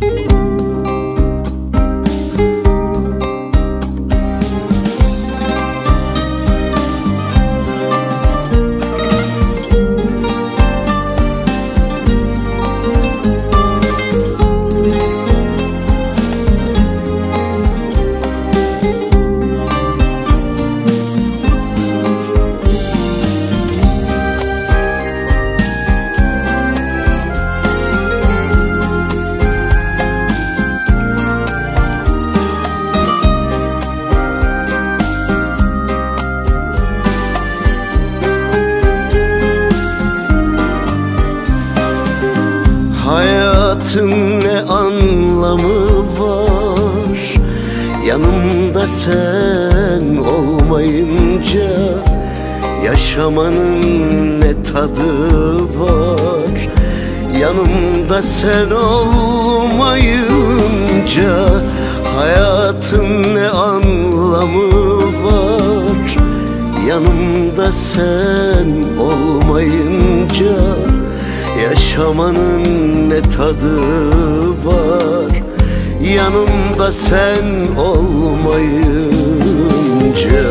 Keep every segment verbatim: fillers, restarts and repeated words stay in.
Hayatın ne anlamı var yanımda sen olmayınca? Yaşamanın ne tadı var yanımda sen olmayınca? Hayatın ne anlamı var yanımda sen olmayınca? Yaşamanın ne tadı var yanımda sen olmayınca?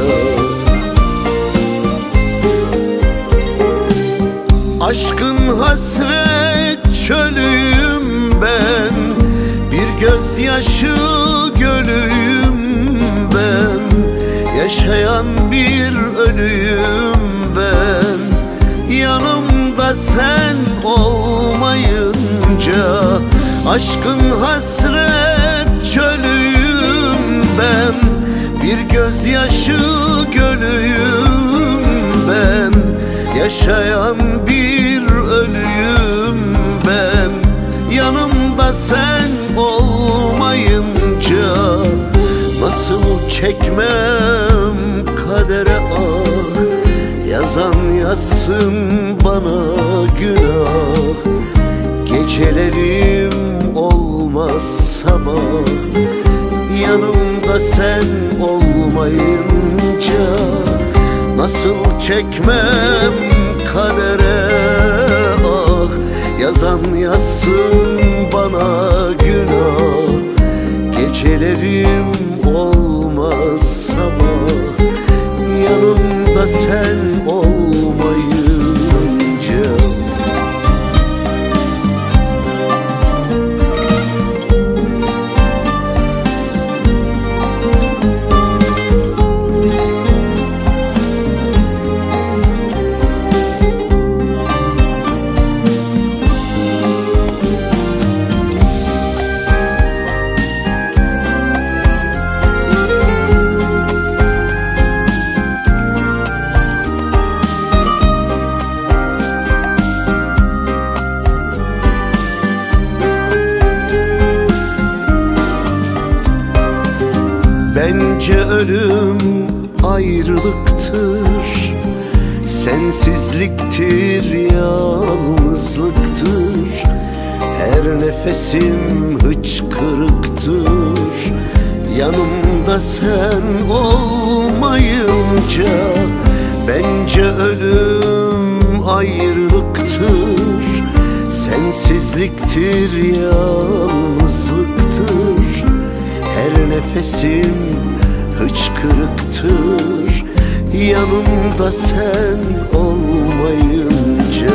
Aşkın hasret çölüyüm ben, bir gözyaşı gölüyüm ben. Yaşayan bir ölüyüm ben, yanımda sen olmayınca. Aşkın hasret çölüyüm ben, bir gözyaşı gölüyüm ben. Yaşayan bir ölüyüm ben, yanımda sen olmayınca. Nasıl çekmem kadere ah, yazan yazsın bana günah. Gecelerim olmaz sabah, yanımda sen olmayınca. Nasıl çekmem kadere ah, yazan yazsın bana günah. Gecelerim olmaz sabah, yanımda sen olmayınca. Bence ölüm ayrılıktır, sensizliktir, yalnızlıktır. Her nefesim hıçkırıktır, yanımda sen olmayınca. Bence ölüm ayrılıktır, sensizliktir, yalnızlıktır. Her nefesim hıçkırıktır, yanımda sen olmayınca.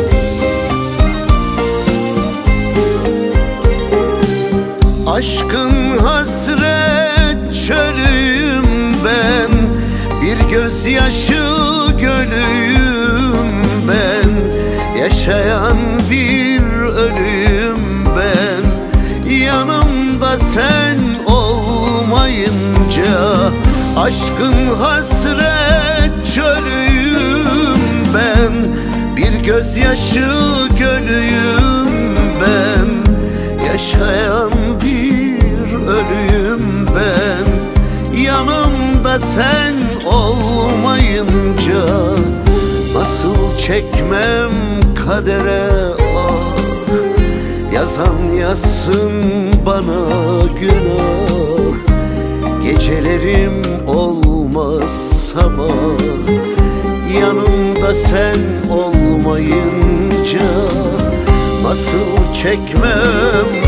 Aşkın hasret çölüyüm ben, bir gözyaşı gölüyüm ben. Yaşayan bir ölüyüm ben, yanımda sen olmayınca. Aşkın hasret çölüyüm ben, bir gözyaşı gölüyüm ben. Yaşayan bir ölüyüm ben, yanımda sen olmayınca. Nasıl çekmem kadere ah, yazan yazsın bana günah. Gecelerim olmaz sabah, yanımda sen olmayınca. Nasıl çekmem